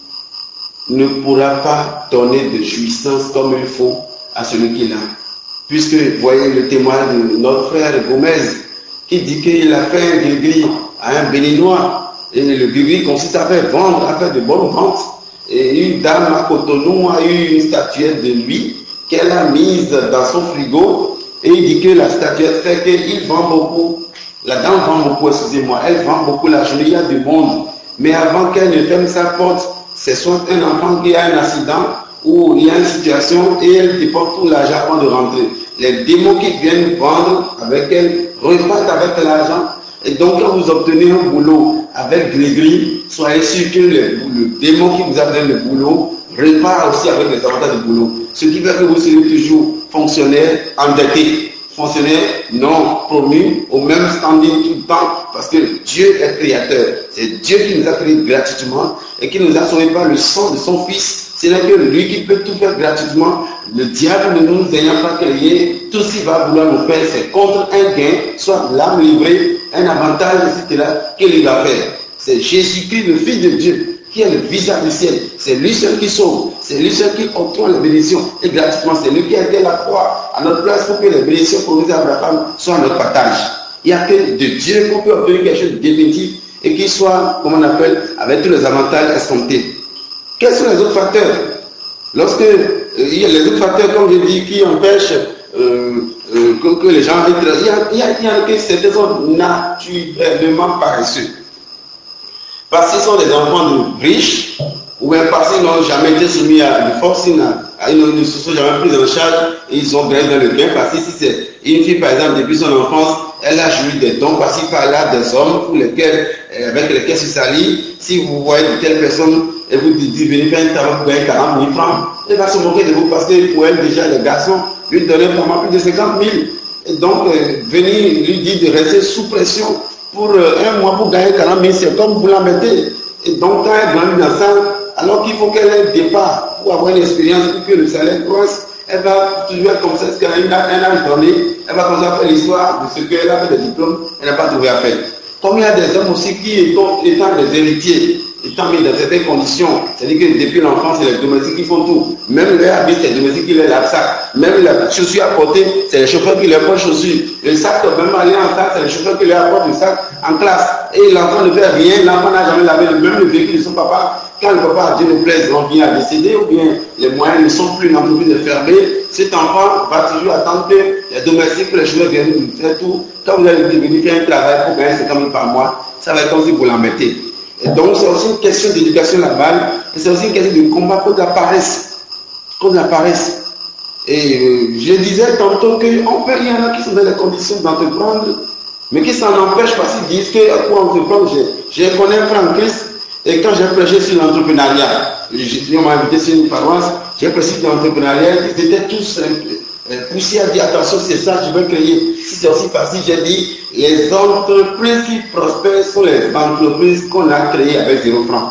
ne pourra pas donner de jouissance comme il faut à celui qui l'a. Puisque, vous voyez le témoin de notre frère Gomez, qui dit qu'il a fait un gris-gris à un béninois. Et le gris consiste à faire vendre, à faire de bonnes ventes. Et une dame à Cotonou a eu une statuette de lui qu'elle a mise dans son frigo. Et il dit que la statuette fait qu'il vend beaucoup. La dame vend beaucoup, excusez-moi, elle vend beaucoup la journée, il y a du monde. Mais avant qu'elle ne ferme sa porte, c'est soit un enfant qui a un accident ou il y a une situation et elle dépense tout l'argent avant de rentrer. Les démons qui viennent vendre avec elle repartent avec l'argent. Et donc, quand vous obtenez un boulot avec gris-gris, soyez sûr que le, le démon qui vous a donné le boulot repart aussi avec les avantages du boulot. Ce qui fait que vous serez toujours fonctionnaire endetté, fonctionnaire non promu, au même standing tout le temps, parce que Dieu est créateur. C'est Dieu qui nous a créés gratuitement et qui nous a sauvés par le sang de son Fils. C'est là que lui qui peut tout faire gratuitement. Le diable ne nous ayant pas créé, tout ce qu'il va vouloir nous faire, c'est contre un gain, soit l'âme livrée, un avantage, et cetera, qu'il va faire. c'est Jésus-Christ, le Fils de Dieu, qui est le visage du ciel. C'est lui seul qui sauve, c'est lui seul qui octroie les bénédictions. Et gratuitement, c'est lui qui a été la croix à notre place pour que les bénédictions promises à Abraham soient notre partage. Il n'y a que de Dieu qu'on peut obtenir quelque chose de définitif et qui soit, comme on appelle, avec tous les avantages escomptés. Quels sont les autres facteurs? Lorsque euh, il y a les autres facteurs, comme je dis, qui empêchent euh, euh, que, que les gens entrent, il y a, il y a, il y a que certains sont naturellement paresseux. Parce qu'ils sont des enfants de riches, ou bien parce qu'ils n'ont jamais été soumis à une force, ils ne se sont jamais pris en charge, et ils ont grève dans le bien. Parce que si c'est une fille, par exemple, depuis son enfance, elle a joui des dons, parce qu'il parle là des hommes pour lesquels, avec lesquels se salit. Si vous voyez de telle personne, et vous dites, venez faire un travail pour gagner quarante mille francs, elle va se moquer de vous, parce que pour elle, déjà, les garçons lui donnaient vraiment plus de cinquante mille. Et donc, euh, venir lui dire de rester sous pression pour euh, un mois pour gagner quarante mille, c'est comme vous la mettez. Et donc, quand elle grandit dans ça, alors qu'il faut qu'elle ait un départ pour avoir une expérience, pour que le salaire croisse, elle va toujours être comme ça, parce qu'elle a une âge donné, elle va commencer à faire l'histoire de ce qu'elle a fait des diplômes, elle n'a pas trouvé à faire. Comme il y a des hommes aussi qui, étant, étant des héritiers, étant mis dans certaines conditions, c'est-à-dire que depuis l'enfance, c'est les domestiques qui font tout. Même leur habit, c'est les domestiques qui leur lavent sac. Même les chaussures à porter, c'est les chauffeurs qui leur portent chaussures. Le sac, même aller en sac, c'est les chauffeurs qui leur apportent le sac en classe. Et l'enfant ne fait rien, l'enfant n'a jamais lavé le même le véhicule de son papa. Quand le papa, Dieu nous plaise, on vient à décéder, ou bien les moyens ne sont plus, l'entreprise est fermée, cet enfant va toujours attendre que les domestiques, les chauffeurs viennent lui faire tout. Quand vous allez venir faire un travail pour gagner cinquante mille par mois, ça va être comme si vous l'en mettez. Et donc c'est aussi une question d'éducation là-bas, et c'est aussi une question de combat contre la paresse. Contre la paresse. Et euh, je disais tantôt qu'il y en a qui sont dans les conditions d'entreprendre, mais qui s'en empêchent parce qu'ils disent que pour entreprendre, j'ai connais un frère en Christ, et quand j'ai prêché sur l'entrepreneuriat, on m'a invité sur une paroisse, j'ai prêché sur l'entrepreneuriat, ils étaient tous euh, poussés à dire attention, c'est ça que je veux créer. Si c'est aussi facile, j'ai dit, les entreprises qui prospèrent sont les entreprises qu'on a créées avec zéro franc.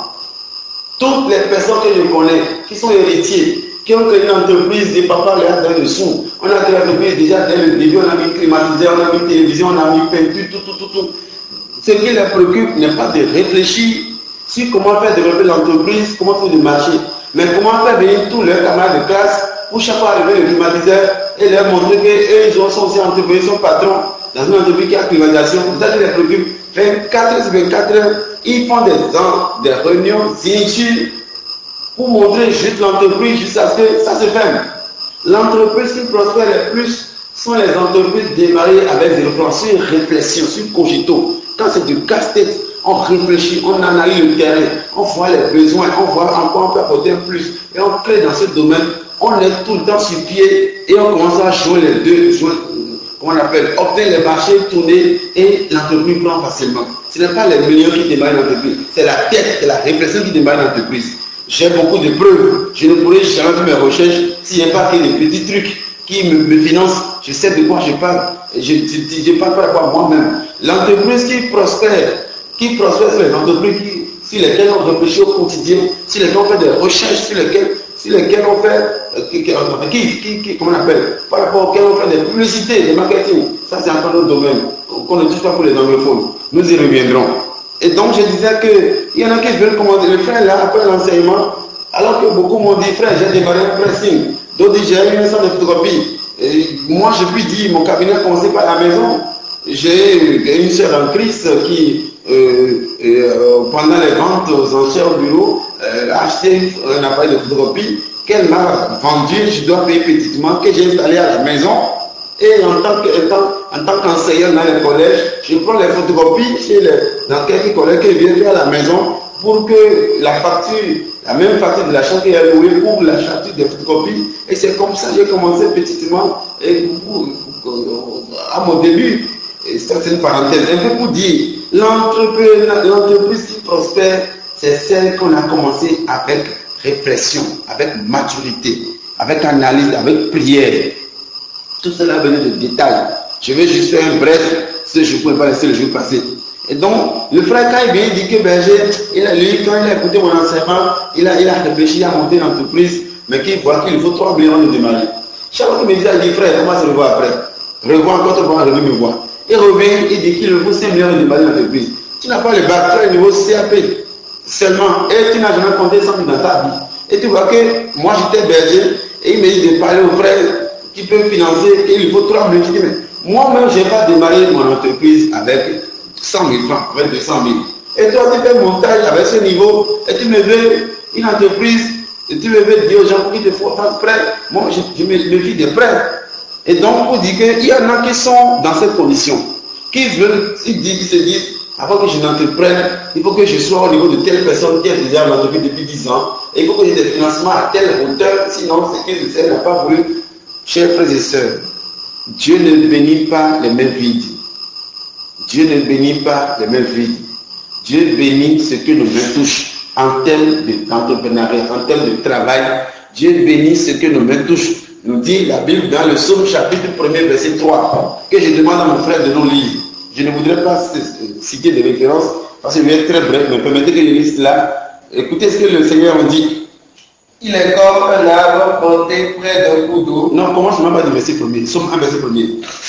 Toutes les personnes que je connais, qui sont héritiers, qui ont créé une entreprise, des papas les a donné le sous. On a créé l'entreprise déjà dès le début, on a mis climatiseur, on a mis télévision, on a mis peinture, tout, tout, tout, tout. Ce qui les préoccupe n'est pas de réfléchir sur comment faire développer l'entreprise, comment faire le marché, mais comment faire venir tous leurs camarades de classe pour chaque fois arriver le climatiseur et leur montrer qu'eux, ils sont aussi entrepreneurs, ils sont patrons dans une entreprise qui a climatisation. Ça, je les préoccupe. vingt-quatre heures sur vingt-quatre heures, ils font des, des réunions inutiles pour montrer juste l'entreprise jusqu'à ce que ça se ferme. L'entreprise qui prospère le plus sont les entreprises démarrées avec des francs sur une réflexion, sur une cogito. Quand c'est du casse-tête, on réfléchit, on analyse le terrain, on voit les besoins, on voit en quoi on peut apporter un plus. Et on crée dans ce domaine, on est tout le temps sur pied et on commence à jouer les deux, jouer, comment on appelle, obtenir les marchés, tourner et l'entreprise prend facilement. Ce n'est pas les millions qui démarrent l'entreprise, c'est la tête, c'est la réflexion qui démarre l'entreprise. J'ai beaucoup de preuves, je ne pourrais jamais faire mes recherches s'il n'y a pas que des petits trucs qui me, me financent. Je sais de quoi je parle, je ne parle pas de moi-même. L'entreprise qui prospère, qui prospère sur les entreprises qui, sur lesquelles on réfléchit au quotidien, sur lesquelles on fait des recherches, sur lesquelles, sur lesquelles on fait, euh, qui, qui, qui, qui, comment on appelle, par rapport auxquelles on fait des publicités, des marketing. Ça, c'est encore notre domaine, qu'on ne touche pas pour les anglophones. Nous y reviendrons. Et donc, je disais qu'il y en a qui veulent commander le frère là, après l'enseignement, alors que beaucoup m'ont dit, frère, j'ai démarré un pressing, d'autres disent, j'ai eu un centre de photographie. Et moi, je puis dire, mon cabinet a commencé par la maison. J'ai une sœur en Christ qui, euh, euh, pendant les ventes aux enchères au bureau, euh, a acheté un appareil de photographie qu'elle m'a vendu, je dois payer petitement, que j'ai installé à la maison. Et en tant qu'enseignant dans les collèges, je prends les photocopies chez les, dans quelques collèges que je viens faire à la maison pour que la facture, la même facture de la chambre qui est louée pour la facture des photocopies. Et c'est comme ça que j'ai commencé petitement. Et pour, à mon début, et ça c'est une parenthèse, un peu pour dire, l'entreprise qui prospère, c'est celle qu'on a commencé avec réflexion, avec maturité, avec analyse, avec prière. Tout cela venait de détails. Je vais juste faire un bref, ce que je ne pouvais pas laisser le jour passer. Et donc, le frère, quand il vient, il dit que ben, il a, lui, quand il a écouté mon enseignement, il a, il a réfléchi à monter l'entreprise, mais qu'il voit qu'il faut trois millions de démarrer. Chaque fois qu'il me dit, il dit, frère, comment se revoit après? Revois encore, trois fois, revient me voir. Il revient, il dit qu'il faut cinq millions de démarrer l'entreprise. Tu n'as pas le bac, tu as le niveau C A P seulement, et tu n'as jamais compté cent mille dans ta vie. Et tu vois que moi j'étais berger, et il me dit de parler aux frères qui peuvent financer, et il faut trois mille. Je dis, mais moi-même, je n'ai pas démarré mon entreprise avec cent mille francs, avec deux cent mille. Et toi, tu fais montage avec ce niveau, et tu me veux une entreprise, et tu me veux dire aux gens qu'il te faut faire prêt. Moi, je, je me, me vis des prêts. Et donc, pour dire qu'il y en a qui sont dans cette condition, qui veulent, ils, disent, ils se disent, avant que je n'entreprenne, il faut que je sois au niveau de telle personne qui a déjà l'entreprise depuis dix ans, et il faut que j'ai des financements à telle hauteur, sinon c'est que le Seigneur n'a pas voulu. Chers frères et sœurs, Dieu ne bénit pas les mains vides. Dieu ne bénit pas les mains vides. Dieu bénit ce que nos mains touchent en termes d'entrepreneuriat, en termes de travail. Dieu bénit ce que nos mains touchent. Nous dit la Bible dans le Psaume chapitre premier verset trois, que je demande à mon frère de nous lire. Je ne voudrais pas citer des références parce que je vais être très bref, mais permettez que je lise là. Écoutez ce que le Seigneur nous dit. Il est comme un arbre planté près d'un cours d'eau. Non, commence même pas du verset premier. Psaume un verset premier.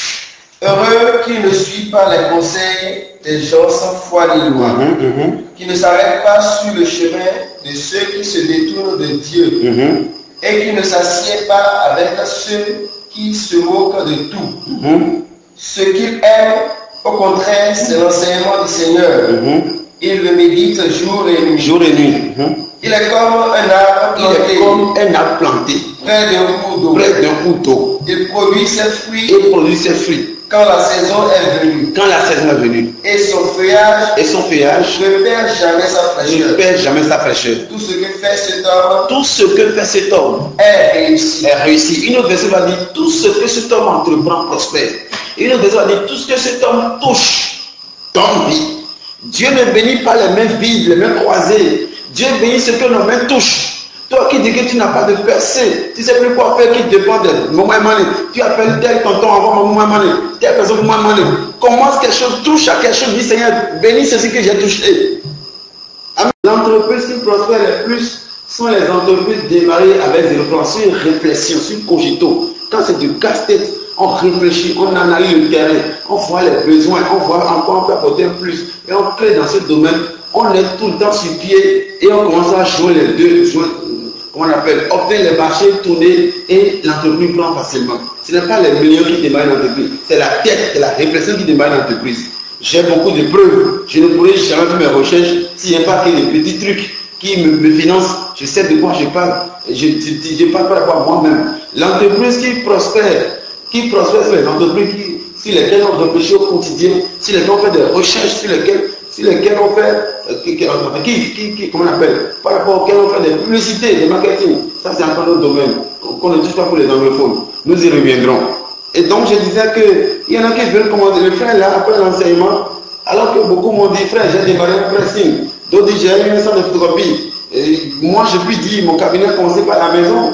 Heureux qui ne suit pas les conseils des gens sans foi ni loi, Mm-hmm, mm-hmm. qui ne s'arrête pas sur le chemin de ceux qui se détournent de Dieu, Mm-hmm. et qui ne s'assied pas avec ceux qui se moquent de tout. Mm-hmm. Ce qu'il aime, au contraire, c'est l'enseignement du Seigneur. Mm-hmm. Il le médite jour et nuit. Jour et nuit. Mm-hmm. Il est comme un arbre Il est planté comme un arbre planté près d'un cours d'eau. près d'un cours d'eau. Il produit ses fruits Et produit ses fruits quand la saison est venue. quand la saison est venue. Et son feuillage Et son feuillage ne perd jamais sa ne fraîcheur. perd jamais sa fraîcheur. Tout ce que fait cet homme Tout ce que fait cet homme est réussi. est réussi. Une autre version va dire tout ce que cet homme entreprend prospère. Une autre version va dire tout ce que cet homme touche tombe vie. Dieu ne bénit pas les mains vides, les mains croisées. Dieu bénit ce que nos mains touchent. Toi qui dis que tu n'as pas de percée, tu ne sais plus quoi faire, qui dépend de moment mané. Tu appelles tel tonton, envoie moment mané. Telle personne, moment mané. Commence quelque chose, touche à quelque chose, dis Seigneur, bénis ceci que j'ai touché. Amen. Les entreprises qui prospèrent le plus sont les entreprises démarrées avec des plans sur une réflexion, sur une cogito. Quand c'est du casse-tête, on réfléchit, on analyse le terrain, on voit les besoins, on voit encore on peut apporter plus. Et on crée dans ce domaine, on est tout le temps sur pied et on commence à jouer les deux, jouer, comment on appelle, obtenir les marchés, tourner et l'entreprise prend facilement. Ce n'est pas les millions qui démarrent l'entreprise, c'est la tête, c'est la réflexion qui démarre l'entreprise. J'ai beaucoup de preuves, je ne pourrais jamais faire mes recherches s'il n'y a pas que des petits trucs qui me, me financent. Je sais de quoi je parle, je ne parle pas par moi-même. L'entreprise qui prospère, qui prospère, c'est les entreprises qui, sur lesquelles on réfléchit au quotidien, sur lesquelles on fait des recherches, sur lesquelles, sur lesquelles on fait, euh, qui, qui, qui, qui, comment on appelle, par rapport auxquelles on fait des publicités, des marketing. Ça, c'est encore notre domaine, qu'on ne touche pas pour les anglophones. Nous y reviendrons. Et donc, je disais qu'il y en a qui veulent commander le frère là, après l'enseignement, alors que beaucoup m'ont dit, frère, j'ai démarré un pressing. D'autres disent, j'ai eu un centre de photocopie. Et moi, je puis dire, mon cabinet a commencé par la maison.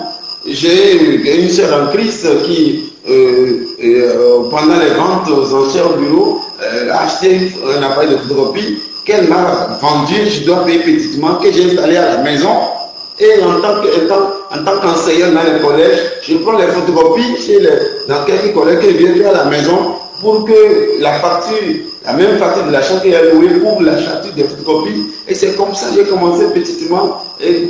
J'ai une sœur en Christ qui, euh, euh, pendant les ventes aux enchères au bureau, euh, a acheté un appareil de photocopie qu'elle m'a vendu, je dois payer petitement, que j'ai installé à la maison. Et en tant que, en tant qu'enseignant dans les collèges, je prends les photocopies chez les, dans quelques collèges que je viens faire à la maison pour que la facture, la même facture de la chambre qu'elle a louée pour la facture des photocopies. Et c'est comme ça que j'ai commencé petitement. Et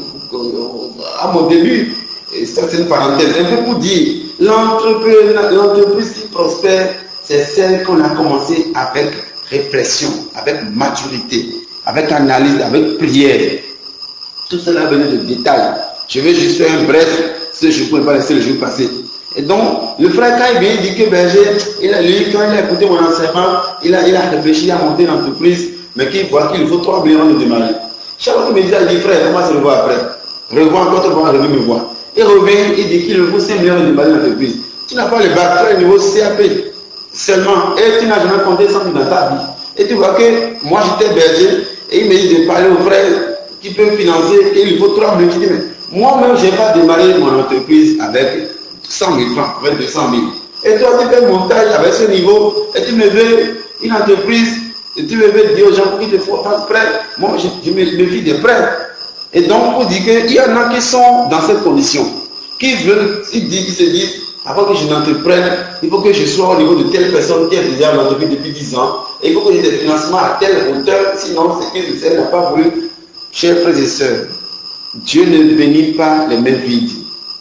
à mon début, et ça c'est une parenthèse, un peu pour dire, l'entreprise qui prospère, c'est celle qu'on a commencé avec réflexion, avec maturité, avec analyse, avec prière. Tout cela venait de détails. Je vais juste faire un bref, ce que je ne pouvais pas laisser le jour passer. Et donc, le frère, quand il vient, il dit que berger, il a, lui, quand il a écouté mon enseignement, il a, il a réfléchi à monter l'entreprise, mais qu'il voit qu'il faut trois millions de démarrer. Chaque fois qu'il me dit, il dit, frère, comment se revoit après? Revois encore trois fois, revient me voir. Il revient, il dit qu'il faut cinq millions de démarrer l'entreprise. Tu n'as pas le bac, tu as le niveau C A P seulement, et tu n'as jamais compté cent mille dans ta vie. Et tu vois que moi, j'étais berger, et il me dit de parler aux frères qui peuvent financer, et il faut trois millions. Je dis, mais moi-même, je n'ai pas démarré mon entreprise avec cent mille francs, avec deux cent mille. Et toi, tu fais montage avec ce niveau, et tu me veux une entreprise, et tu me veux dire aux gens qu'il te faut faire prêt. Moi, je, je me, me vis des prêts. Et donc, pour dire qu'il y en a qui sont dans cette condition, qui veulent, ils, disent, ils se disent, Avant que je n'entreprenne, il faut que je sois au niveau de telle personne qui a déjà l'entreprise depuis dix ans. Et il faut que j'ai des financements à telle hauteur. Sinon, c'est que le Seigneur n'a pas voulu. Chers frères et sœurs, Dieu ne bénit pas les mains vides.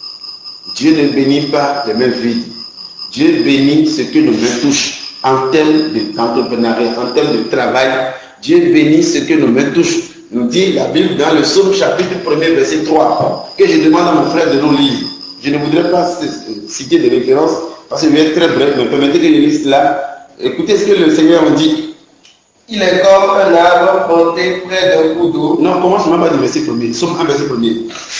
Dieu ne bénit pas les mains vides. Dieu bénit ce que nos mains touchent en termes d'entrepreneuriat, en termes de travail. Dieu bénit ce que nos mains touchent. Nous dit la Bible dans le Psaume chapitre un, verset trois, que je demande à mon frère de nous lire. Je ne voudrais pas citer des références parce que je vais être très bref, mais permettez que je lise là. Écoutez ce que le Seigneur nous dit. Il est comme un arbre planté près d'un cours d'eau. Non, commence même pas du verset premier. Psaume un, verset premier.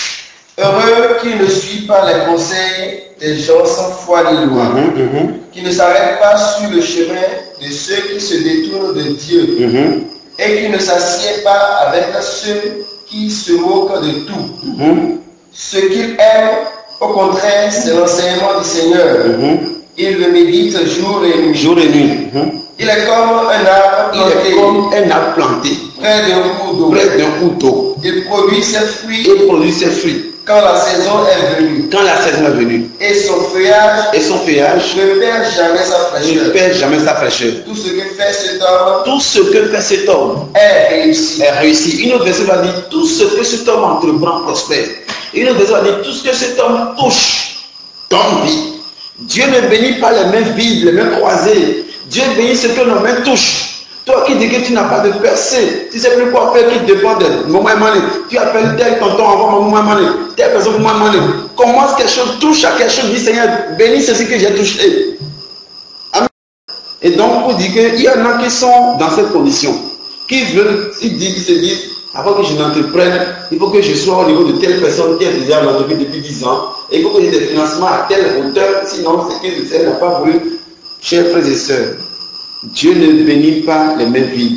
Heureux qui ne suit pas les conseils des gens sans foi ni loi, Mm-hmm, mm-hmm. qui ne s'arrête pas sur le chemin de ceux qui se détournent de Dieu, Mm-hmm. et qui ne s'assied pas avec ceux qui se moquent de tout. Mm-hmm. Ce qu'il aime, au contraire, c'est l'enseignement du Seigneur. Mm-hmm. Il le médite jour et nuit. Jour et nuit. Mm-hmm. Il est comme un arbre Il est planté comme un arbre planté près d'un cours d'eau. près d'un cours d'eau. Il produit ses fruits Il produit ses fruits quand la saison est venue. quand la saison est venue. Et son feuillage Et son feuillage ne perd jamais sa ne fraîcheur. perd jamais sa fraîcheur. Tout ce que fait cet homme Tout ce que fait cet homme est réussi. est réussi. Une autre verset va dire tout ce que cet homme entreprend prospère. Une autre verset va dire tout ce que cet homme touche tombe vie. Dieu ne bénit pas les mains vides, les mains croisées. Dieu bénit ce que nos mains touchent. Toi qui dis que tu n'as pas de percée, tu ne sais plus quoi faire, qui dépend de moment mané. Tu appelles tel tonton, envoie moment mané, telle personne moment mané. Commence quelque chose, touche à quelque chose, dis Seigneur, bénis ceci que j'ai touché. Amen. Et donc, pour dire qu'il y en a qui sont dans cette condition, qui veulent, ils, disent, ils se disent, avant que je n'entreprenne, il faut que je sois au niveau de telle personne qui a déjà l'entreprise depuis dix ans, et il faut que j'ai des financements à telle hauteur, sinon c'est que le Seigneur n'a pas voulu. Chers frères et sœurs, Dieu ne bénit pas les mains vides.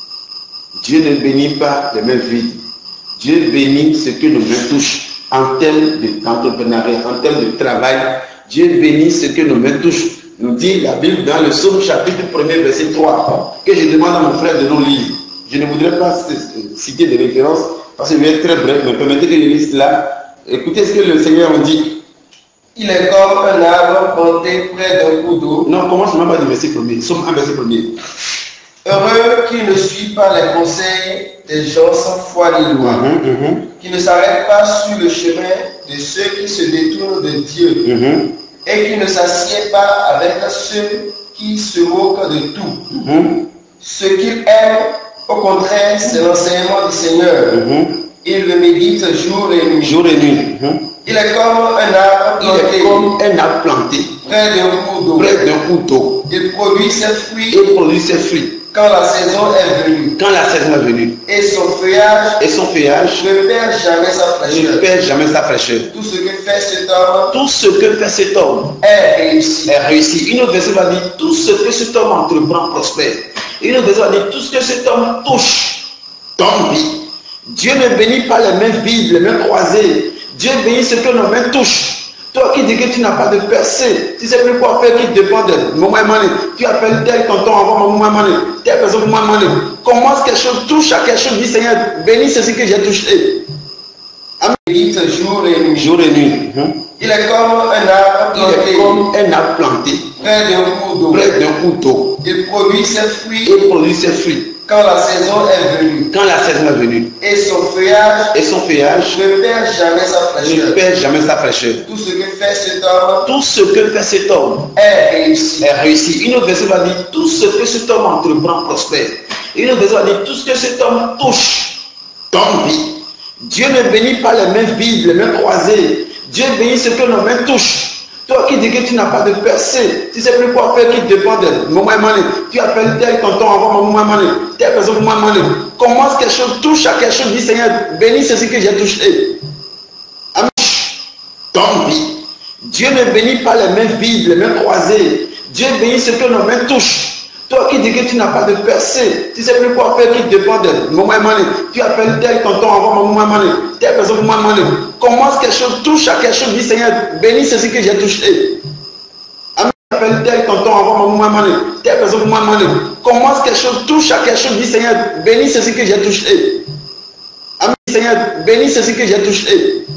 Dieu ne bénit pas les mains vides. Dieu bénit ce que nos mains touchent en termes d'entrepreneuriat, en termes de travail. Dieu bénit ce que nos mains touchent. Nous dit la Bible dans le Psaume chapitre un, verset trois, que je demande à mon frère de nous lire. Je ne voudrais pas citer des références parce que je vais être très bref, mais permettez que je lise là. Écoutez ce que le Seigneur nous dit. Il est comme un arbre planté près d'un cours d'eau. Non, commence même pas du verset premier. Psaume un, verset premier. Heureux qui ne suit pas les conseils des gens sans foi ni loi, Mm-hmm, mm-hmm. qui ne s'arrête pas sur le chemin de ceux qui se détournent de Dieu, Mm-hmm. et qui ne s'assied pas avec ceux qui se moquent de tout. Mm-hmm. Ce qu'il aime, au contraire, c'est l'enseignement du Seigneur. Mm-hmm. Il le médite jour et nuit. Jour et nuit. Mm-hmm. Il est comme un arbre Il est planté comme un arbre planté près d'un cours d'eau. près d'un cours d'eau. Il produit ses fruits Il produit ses fruits quand la saison est venue. quand la saison est venue. Et son feuillage Et son feuillage ne perd jamais sa ne fraîcheur. perd jamais sa fraîcheur. Tout ce que fait cet homme Tout ce que fait cet homme est réussi. est réussi. Une autre verset va dire tout ce que cet homme entreprend prospère. Une autre verset va dire tout ce que cet homme touche tombe vie. Dieu ne bénit pas les mains vides, les mains croisées. Dieu bénit ce que nos mains touchent. Toi qui dis que tu n'as pas de percée, tu ne sais plus quoi faire, qui dépend de moment mané. Tu appelles tel tonton, envoie moment mané, telle personne moment mané. Commence quelque chose, touche à quelque chose, dis Seigneur, bénis ceci que j'ai touché. Amen. Il médite jour et nuit. Jour et nuit. Mm-hmm. Il est comme un arbre Il est planté comme un arbre planté près d'un cours d'eau. près d'un cours d'eau. Il produit ses fruits Il produit ses fruits quand la saison est venue. quand la saison est venue. Et son feuillage Et son feuillage ne perd jamais sa ne fraîcheur. perd jamais sa fraîcheur. Tout ce que fait cet homme Tout ce que fait cet homme est réussi. est réussi. Une autre verset va dire tout ce que cet homme entreprend prospère. Une autre verset va dire tout ce que cet homme touche tombe vie. Dieu ne bénit pas les mains vides, les mains croisées. Dieu bénit ce que nos mains touchent. Toi qui dis que tu n'as pas de percée, tu ne sais plus quoi faire, qui dépend de moment mané. Tu appelles tel tonton, envoie moment mané, telle personne moment mané. Commence quelque chose, touche à quelque chose, dis Seigneur, bénis ceci que j'ai touché. Amen. Tombe vie. Dieu ne bénit pas les mains vides, les mains croisées. Dieu bénit ce que nos mains touchent. Toi qui dis que tu n'as pas de percée, tu ne sais plus quoi faire, qui dépend de moment mané. Tu appelles tel tonton, envoie moment mané, telle personne moment mané. Commence quelque chose, touche à quelque chose, dis Seigneur, bénis ceci que j'ai touché. Amen. Tu appelles tel tonton, envoie moment mané, telle personne moment mané. Commence quelque chose, touche à quelque chose, dis Seigneur, bénis ceci que j'ai touché. Amen. Seigneur, bénis ceci que j'ai touché.